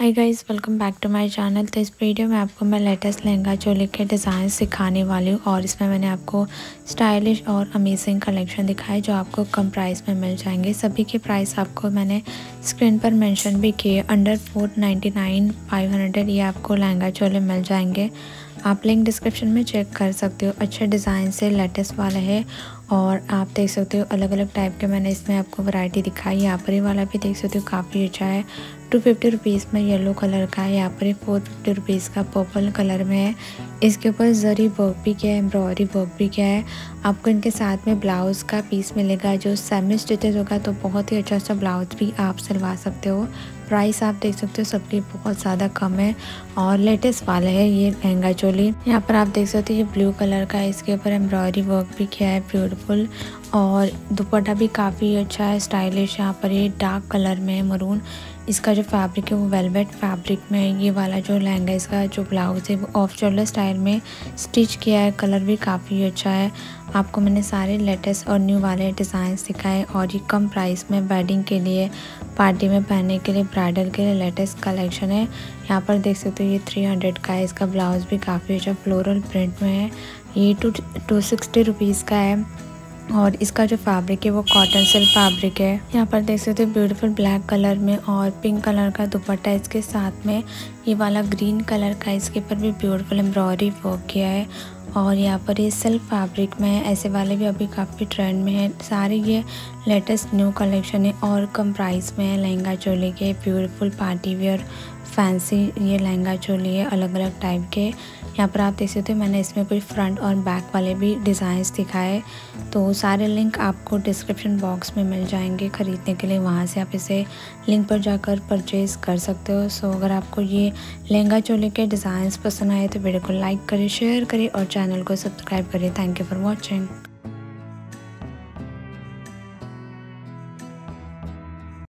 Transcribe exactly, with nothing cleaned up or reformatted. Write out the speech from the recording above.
Hi guys, welcome back to my channel. तो इस video में आपको मैं लेटेस्ट लहंगा चोली के डिज़ाइन सिखाने वाली हूँ और इसमें मैंने आपको स्टाइलिश और अमेजिंग कलेक्शन दिखाए जो आपको कम प्राइस में मिल जाएंगे। सभी के प्राइस आपको मैंने स्क्रीन पर मेंशन भी किए। Under four ninety nine five hundred ये आपको लहंगा चोली मिल जाएंगे। आप लिंक डिस्क्रिप्शन में चेक कर सकते हो। अच्छे डिज़ाइन से लेटेस्ट वाला है और आप देख सकते हो अलग अलग टाइप के मैंने इसमें आपको वैरायटी दिखाई। यहाँ पर ये वाला भी देख सकते हो, काफ़ी अच्छा है। टू फिफ्टी रुपीज़ में येलो कलर का है। यहाँ पर फोर फिफ्टी रुपीज़ का पर्पल कलर में है। इसके ऊपर जरी वर्क भी किया है, एम्ब्रॉयडरी वर्क भी किया है। आपको इनके साथ में ब्लाउज़ का पीस मिलेगा जो सेमी स्टिचेज होगा, तो बहुत ही अच्छा सा ब्लाउज भी आप सिलवा सकते हो। प्राइस आप देख सकते हो सबकी बहुत ज़्यादा कम है और लेटेस्ट वाला है ये लहंगा चोली। यहाँ पर आप देख सकते हो ये ब्लू कलर का है, इसके ऊपर एम्ब्रॉयडरी वर्क भी किया है, ब्यूटीफुल। और दुपट्टा भी काफ़ी अच्छा है, स्टाइलिश। यहाँ पर ये डार्क कलर में है, मरून। इसका जो फैब्रिक है वो वेलवेट फैब्रिक में है। ये वाला जो लहंगा इसका जो ब्लाउज है वो ऑफ शोल्डर स्टाइल में स्टिच किया है। कलर भी काफ़ी अच्छा है। आपको मैंने सारे लेटेस्ट और न्यू वाले डिज़ाइन सिखाए और ये कम प्राइस में वेडिंग के लिए, पार्टी में पहनने के लिए, ब्राइडल के लिए लेटेस्ट कलेक्शन है। यहाँ पर देख सकते हो ये थ्री हंड्रेड का है। इसका ब्लाउज भी काफ़ी अच्छा फ्लोरल प्रिंट में है। ये टू टू सिक्सटी रुपीज़ का है और इसका जो फैब्रिक है वो कॉटन सिल्क फैब्रिक है। यहाँ पर देख सकते हो ब्यूटीफुल ब्लैक कलर में और पिंक कलर का दुपट्टा इसके साथ में। ये वाला ग्रीन कलर का, इसके ऊपर भी ब्यूटीफुल एम्ब्रॉयडरी वर्क किया है और यहाँ पर ये सिल्क फैब्रिक में है। ऐसे वाले भी अभी काफ़ी ट्रेंड में है। सारे ये लेटेस्ट न्यू कलेक्शन है और कम प्राइस में है। लहंगा चोली के ब्यूटीफुल पार्टी वेयर फैंसी ये लहंगा चोली है, अलग अलग टाइप के। यहाँ पर आप देख सकते हो मैंने इसमें कुछ फ्रंट और बैक वाले भी डिज़ाइंस दिखाए। तो सारे लिंक आपको डिस्क्रिप्शन बॉक्स में मिल जाएंगे खरीदने के लिए, वहाँ से आप इसे लिंक पर जाकर परचेज़ कर सकते हो। सो अगर आपको ये लहंगा चोली के डिज़ाइंस पसंद आए तो वीडियो को लाइक करें, शेयर करें और चैनल को सब्सक्राइब करें। Thank you for watching.